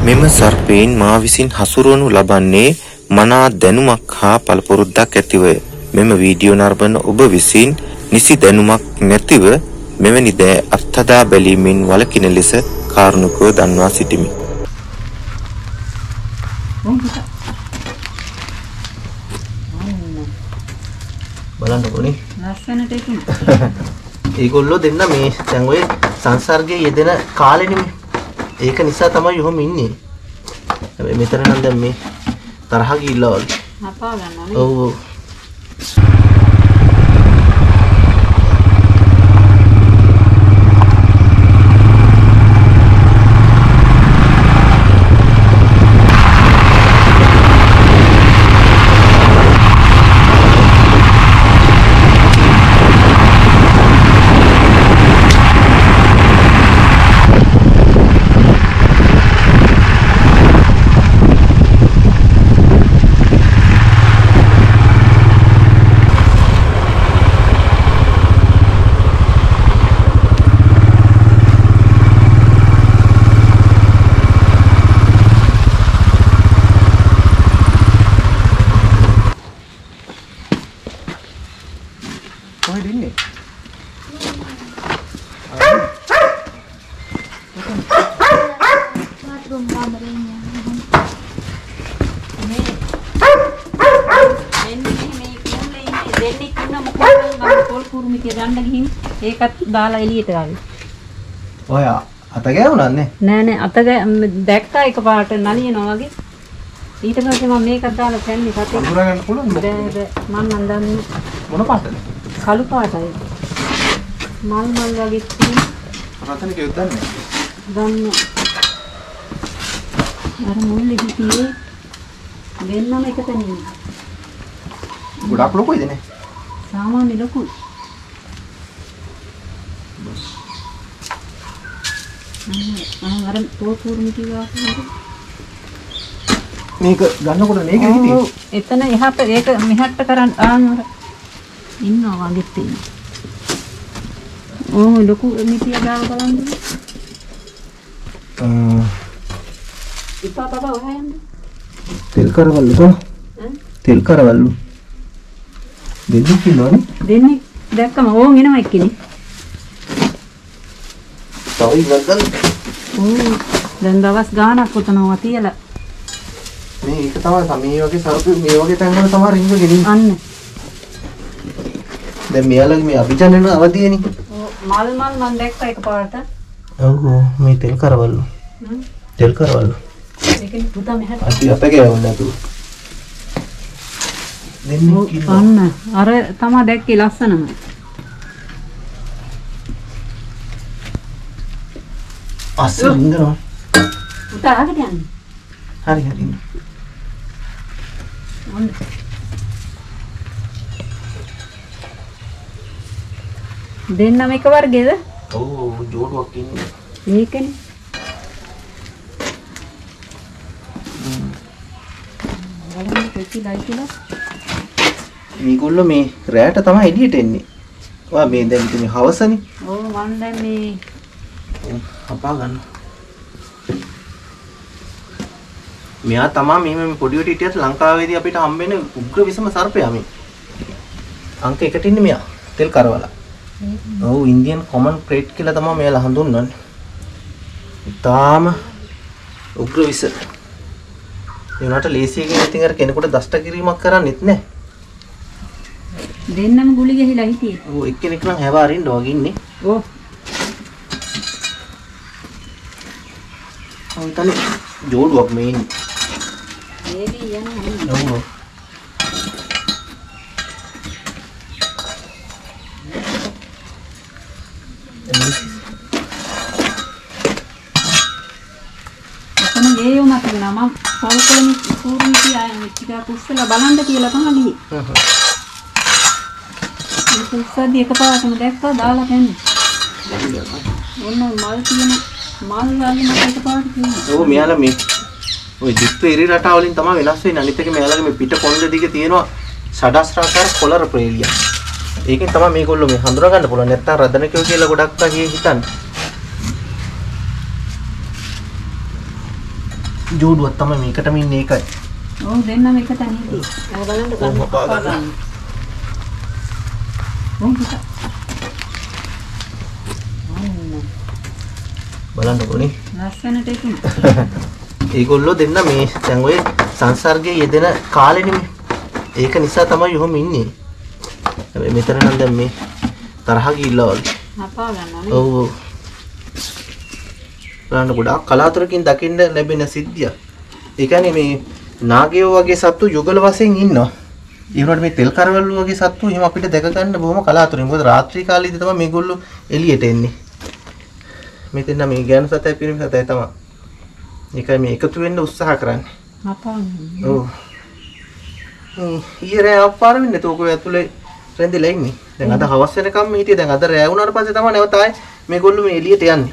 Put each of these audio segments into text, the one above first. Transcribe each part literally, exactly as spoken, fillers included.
මෙම සර්පයින් මා විසින් හසුරුවනු ලබන්නේ මනා දැනුමක් හා පළපුරුද්දක් ඇතිවය. මෙම වීඩියෝ නරඹන ඔබ විසින් නිසි දැනුමක් නැතිව මෙවැනි දෑ අත්හදා බැලීමෙන් වළකින ලෙස කාරුණිකව දන්වා සිටිමි. බලන්නකොනේ ලස්සනට ඉතින් ඒගොල්ලෝ දෙන්න මේ දැන් ඔය සංසර්ගයේ යෙදෙන කාලෙනේ ඒක නිසා තමයි ඔහොම ඉන්නේ. හැබැයි මෙතන නම් දැන් මේ තරහ ගිහිල්ලා වගේ. අපා ගන්නවනේ. ඔව් ඔව්. කොහෙද ඉන්නේ? bathroom කාමරේ ඉන්නේ. මේ එන්නේ මේ කුල්ලේ ඉන්නේ දෙන්නෙක් ඉන්න මොකක්ද මම පොල් කුරුමිකේ ගන්න ගිහින් ඒකත් දාලා එළියට ආවේ. ඔය අත ගෑවුණා නේ? නෑ නෑ අත දැක්කා එකපාරට නලියනවා වගේ. ඊට පස්සේ මම මේකත් දාලා කන්නේ කතේ. අඳුර ගන්න පුළුවන් බෑ බෑ මම නම් දන්නේ මොන පාටද? කළු පාටයි. මල් මල් වගේ තියෙන. රතන කිව්වද දන්නේ? දන්නේ. අර මුල්ලේ හිටියේ දෙන්නම එක තැනින්. ගොඩක් ලොකුයිද නේ? සාමාන්‍ය ලොකුයි. මම අර පොකුරුමි කිව්වා මේක ගන්නකොට මේක හිටියේ. එතන එහාට ඒක මෙහාට කරන් ආනර ඉන්නවා වගේ තියෙනවා. ඕ ලොකු මිටිය ගාව බලන්න. අ ඉපා බබා ඔහයන්ද? තෙල් කරවලු කො? තෙල් කරවලු. දෙන්නෙක් ඉන්නවනේ. දෙන්නේ දැක්කම ඕන් එනවා එක්කනේ. තව ඉවරද? ඕ දැන් දවස් ගාණක් උතනවා තියලා. මේ ඒක තමයි මේ වගේ සරුපු මේ වගේ තැන්වල තමයි රින්ග ගෙනින්. අන්න. දැන් මෙයාලගේ මේ අභිජනන අවදියනේ. මල් මල් මන් දැක්කා එකපාරට. ඔව් මේ තෙල් කරවලු. තෙල් කරවලු. ඒකෙන් පුතා මෙහාට. අපි අප ගෑවුනේ නැතුව. දෙන්නෙක් ඉන්නවා. අන්න අර තමයි දැක්කේ ලස්සනම. අස්සෙන් ඉන්නවා. පුතා ආගට යන්න. හරි හරි. ඔන්න. දෙන්නම එක වර්ගයේද? ඔව් ජෝඩුවක් ඉන්නේ. මේකනේ. බලන්න කෙටිලයි කියලා. මේගොල්ලෝ මේ රැයට තමයි එළියට එන්නේ. ඔයා මේ දැන් ඉතින් මේ හවසනේ. ඔව් මම දැන් මේ අපා ගන්න. මෙයා තමයි මේ මේ පොඩි වට හිටියත් ලංකාවේදී අපිට හම්බෙන උග්‍ර විසම සර්පයා මේ. අංක එකට ඉන්නේ මෙයා. තෙල් කරවලා. ඔව් ඉන්දියන් කොමන් ක්‍රේට් කියලා තමයි මෙයාලා හඳුන්වන්නේ. ඊටාම උග්‍ර විස. ඒ උනාට ලේසියෙන් ඉතින් අර කෙනෙකුට දෂ්ට කිරීමක් කරන්නෙත් නැහැ. දෙන්නම ගුලි ගහලා හිටියේ. ඔව් එක්කෙනෙක් නම් හැව අරින්න වගේ ඉන්නේ. ඔව්. ඔව් තනි ජෝඩුවක් මේ ඉන්නේ. ඒවි යනවා. ඔව්. එතන ගේ යුණා කියලා මම පොල්කොලනි කුරුමිටි ආයෙ ටිකක් උස්සලා බලන්න කියලා තමයි ගියේ. හ්ම්. ඒක උස්සද්දි එකපාරටම දැක්කා දාලා කන්නේ. ඔන්න මල් තියෙන මල් වලින් මට එකපාරට කිව්වා. ඔව් මෙයාලා මේ ඔය දිප්ප ඉරි රටා වලින් තමයි වෙනස් වෙන්නේ. අනිත් එක මෙයාලගේ මේ පිට කොණ්ඩ දිගේ තියෙනවා සඩස්රාකාර කොලර ප්‍රේලිය. ඒකෙන් තමයි මේගොල්ලෝ මේ හඳුනා ගන්න පුළුවන්. නැත්තම් රදනකෝ කියලා ගොඩක් අය හිතන්නේ. ජෝඩුවක් තමයි මේකටම ඉන්නේ ඒකයි. ඔව් දෙන්නම එක තැනදී. ආ බලන්න ඔව් හපා ගන්න. ඔව් පුතා. බලන්න ඕනේ. ලස්සනට එතුණා. ඒගොල්ලෝ දෙන්න මේ දැන් ඔය සංසර්ගයේ යෙදෙන කාලෙනේ. ඒක නිසා තමයි ඔහොම ඉන්නේ. හැබැයි මෙතන නම් දැන් මේ තරහ ගිහිල්ලා වගේ. හපා ගන්නනේ. ඔව් ඔව්. බලන්න ගොඩාක් කලාතුරකින් දකින්න ලැබෙන සිද්ධියක්. ඒ කියන්නේ මේ නාගයෝ වගේ සත්තු යුගල වශයෙන් ඉන්නවා. ඒ වුණාට මේ තෙල් කරවල වගේ සත්තු එහෙම අපිට දැක ගන්න බොහොම කලාතුරකින්. මොකද රාත්‍රී කාලේදී තමයි මේගොල්ලෝ එළියට එන්නේ. මෙතන මේ ගෑනු සතයි පිරිමි සතයි තමයි. ඒකයි මේ එකතු වෙන්න උත්සාහ කරන්නේ. හපා ගන්න. ඔව්. ඊයේ රෑ අප්පාර වෙන්නේ තෝකෝ ඇතුලේ රැඳිලා ඉන්නේ. දැන් අද හවස් වෙනකම් මේ හිටියේ. දැන් අද රෑ වුණාට පස්සේ තමයි නැවත ආයේ මේගොල්ලෝ මේ එළියට යන්නේ.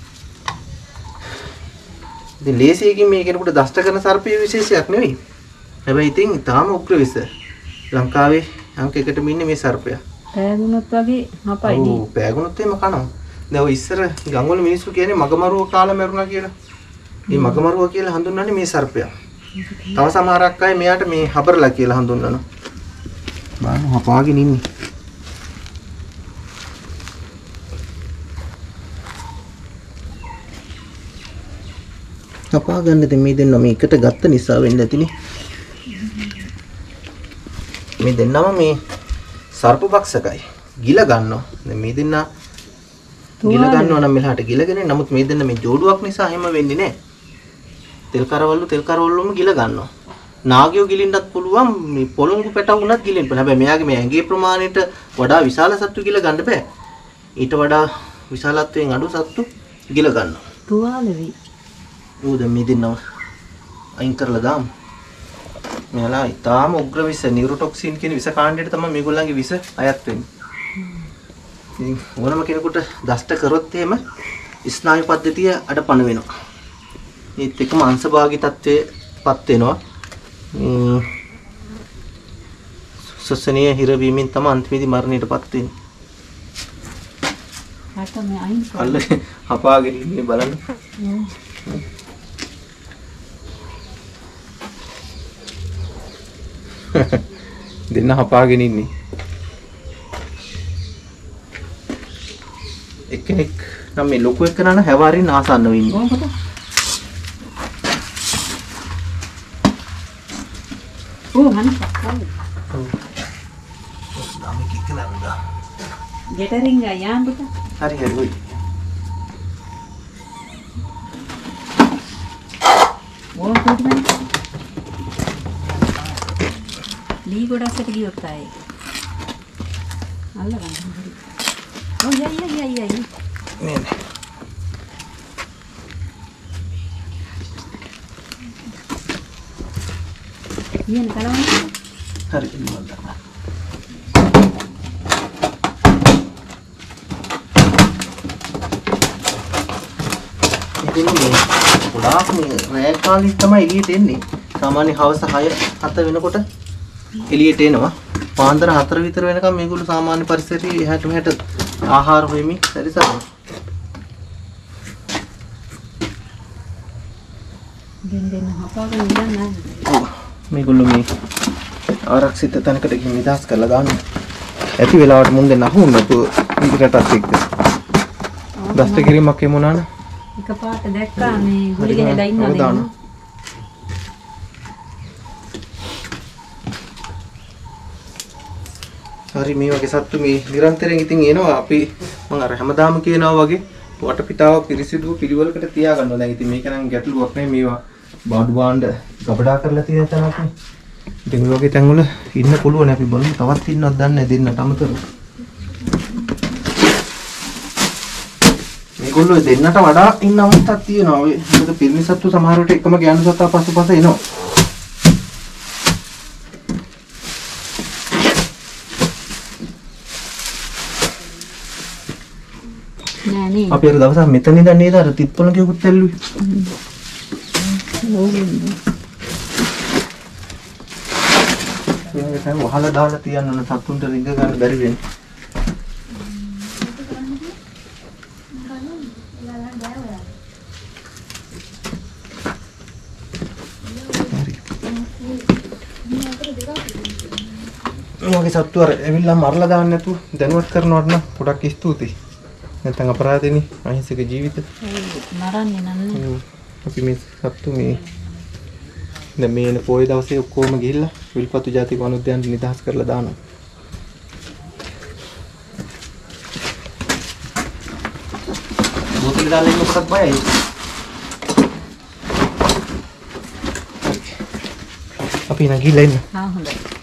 ඉතින් ලේසියකින් මේ කෙනෙකුට දෂ්ට කරන සර්පයේ විශේෂයක් නෙවෙයි. හැබැයි ඉතින් තාම උග්‍ර විස. ලංකාවේ අංක එකටම ඉන්නේ මේ සර්පයා. පෑගුණොත් වගේ හපයි නේ. ඔව් පෑගුණොත් එහෙම කනවා. දැන් ඔය ඉස්සර ගම්වල මිනිස්සු කියන්නේ මගමරුව කාලා මැරුණා කියලා. මේ මගමරුව කියලා හඳුන්වන්නේ මේ සර්පයා. තව සමහරක් අය මෙයාට මේ හබරලා කියලා හඳුන්වනවා. බලන්න හපාගෙන ඉන්නේ. හපා ගන්න දෙ මේ දෙන්න මේ එකට ගත්ත නිසා වෙන්න ඇතිනේ. මේ දෙන්නම මේ සර්ප භක්ෂකයි. ගිල ගන්නවා. දැන් මේ දෙන්න ගිල ගන්නවා නම් මෙලහට ගිලගෙන නමුත් මේ දෙන්න මේ ජෝඩුවක් නිසා එහෙම වෙන්නේ නැහැ. තෙල් කරවලු තෙල් කරවලුම ගිල ගන්නවා. නාගයෝ ගිලින්නත් පුළුවන් මේ පොළොංගු පැටව උනත් ගිලින්න පුළුවන්. හැබැයි මෙයාගේ මේ ඇඟේ ප්‍රමාණයට වඩා විශාල සත්තු ගිල ගන්න බෑ. ඊට වඩා විශාලත්වයෙන් අඩු සත්තු ගිල ගන්නවා. තුවාල වෙයි. ඌ දැන් මේ දෙන්නම අයින් කරලා දාමු. මෙයාලා ඊටාම උග්‍ර විස නියුරොටොක්සින් කියන විස කාණ්ඩයට තමයි මේගොල්ලන්ගේ විස අයත් වෙන්නේ. ඉතින් ඕනම කෙනෙකුට දෂ්ට කරොත් එහෙම ස්නායු පද්ධතිය අඩපණ වෙනවා. ඒත් එකම අංශභාගී තත්ත්වයටපත් වෙනවා. මේ සොසනිය හිරවීමෙන් තමයි අන්තිමේදී මරණයටපත් වෙන්නේ. හත මේ අයින් කරලා අල්ල හපාගෙන ඉන්නේ බලන්න. දෙන්න හපාගෙන ඉන්නේ. එක්කෙනෙක් නම් මේ ලොකු එක්කන නම් හැවාරින් ආසන්නව ඉන්නේ. ඕක පුතා. ඕ මම පක්කල්. නාමෙ කික්ක නන්දා. ගෙටරින් ගියාම් පුතා. හරි හරි ඔයි. ඕ පුතා. ලී ගොඩක්ට ගියොත් ආයේ. අල්ල ගන්න හරි. ඔව් යයි යයි යයි යයි. නේ නේ. ඊයන් කරවන්න. හරි ඉන්නවද? ඉතින් මේ ගොඩාක් මේ රෑ කාලේ තමයි එළියට එන්නේ. සාමාන්‍ය හවස හය හත වෙනකොට එළියට එනවා. පාන්දර හතර විතර වෙනකම් මේගොල්ලෝ සාමාන්‍ය පරිසරයේ එහාට මෙහාට ආහාර හොයමින් සැරිසරනවා. දෙන්න දෙන්න හපාගෙන ඉන්න නෑ. ඔව් මේගොල්ලෝ මේ ආරක්ෂිත තැනකට ගිහින් නිදහස් කරලා දානවා. ඇති වෙලාවට මුන් දෙන්න අහුන්නේ නැතුව ඉදිරියටත් එක්ක. දෂ්ට කිරීමක් එමුණා න ะ. එකපාරට දැක්කා මේ ගුලි ගහලා ඉන්නවා නේ. හරි මේ වගේ සත්තු මේ නිරන්තරයෙන් ඉතින් එනවා. අපි මම අර හැමදාම කියනවා වගේ වටපිටාව පිරිසිදු පිළිවෙලකට තියාගන්නවා. දැන් ඉතින් මේක නම් ගැටලුවක් නෙමෙයි. මේවා බාඩු බාණ්ඩ ගබඩා කරලා තියෙන තැනක් නේ. ඉතින් මේ වගේ තැන්වල ඉන්න පුළුවන්. අපි බලමු තවත් ඉන්නවද දන්නේ නැහැ දෙන්නට අමතරව. මේගොල්ලෝ දෙන්නට වඩා ඉන්න අවස්ථාවක් තියෙනවා. ඔය මොකද පිරිමි සත්තු සමහර විට එකම ගෑනු සත්තා පස්සපස්ස එනවා. නෑ නේ. අපි අර දවසක් මෙතන ඉඳන් නේද අර තිත්පොළ කියකුත් ඇල්ලුවේ. ඔව්. මේක තමයි වහලා දාලා තියන්න ඕන සතුන්ට රිංග ගන්න බැරි වෙන්නේ. මගේ සත්තු අර ඇවිල්ලා මරලා දාන්න නැතුව දැනුවත් කරනවට නම් ගොඩක් ස්තුතියි. නැත්නම් අපරාධෙනේ අහිංසක ජීවිත. මරන්නේ නන්නේ. අපි මේ සත්තු මේ දැන් මේ එන පොයේ දවසේ ඔක්කොම ගිහිල්ලා විල්පත්තු ජාතික වනෝද්‍යානට නිදහස් කරලා දානවා. බෝතලේ දාලා ඉන්න මොකක්ද බයයි? අපි නගිලා ඉන්න. ආ හොඳයි.